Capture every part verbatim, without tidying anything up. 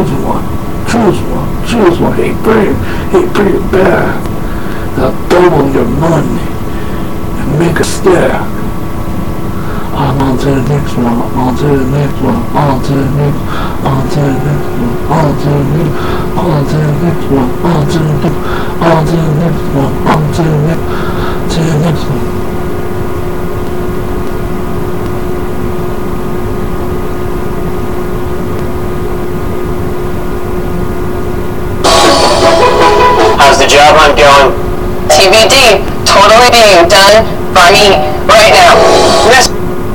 choose one. Choose one. Choose one. Hey, bring it. Hey, bring it back. Now double your money and make a stack. I'm on to the next one. On to the next one. On to the next. On to the next one. On to the next. On to the next one. On to the next. On to the next one. On to the next. To the next one. How's the job hunt going? T B D, totally being done by me right now. Yes.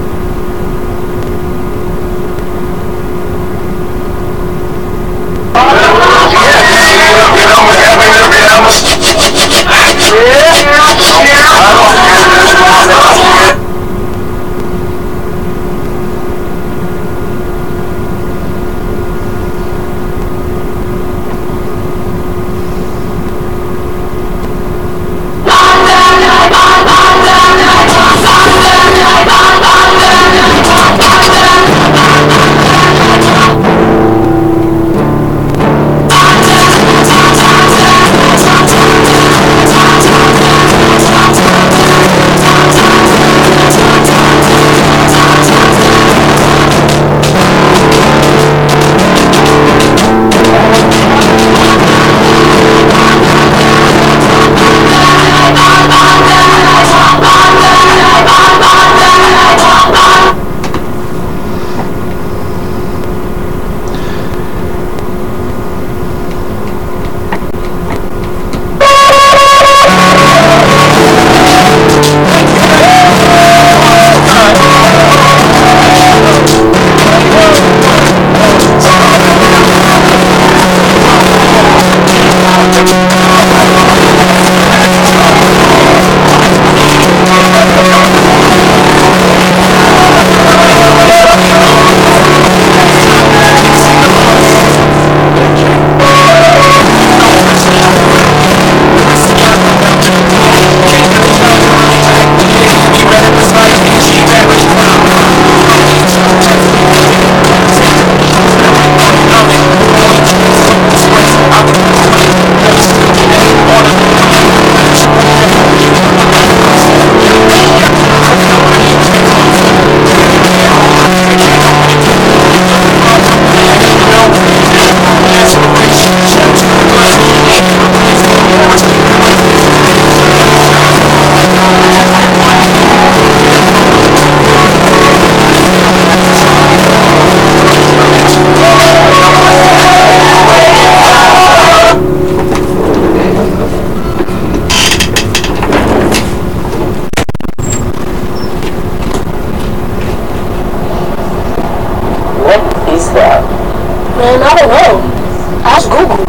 Man, I don't know. Ask Google.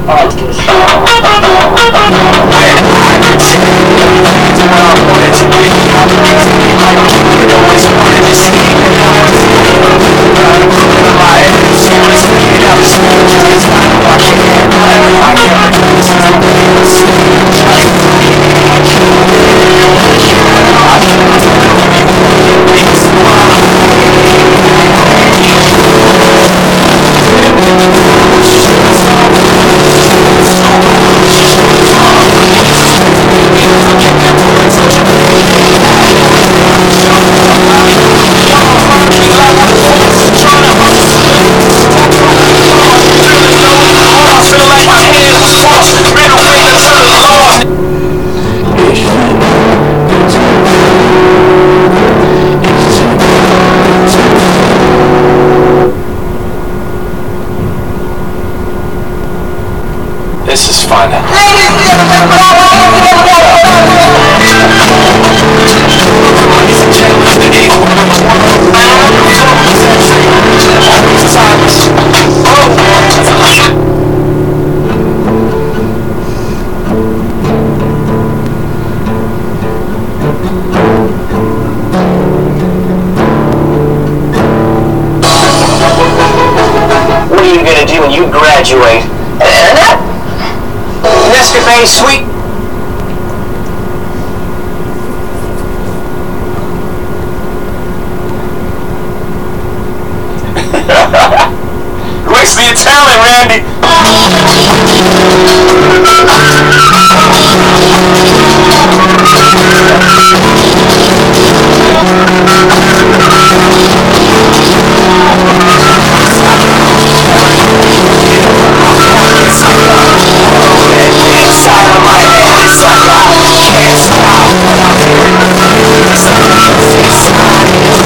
This is fun. What are you gonna do when you graduate? Mister Bay, sweet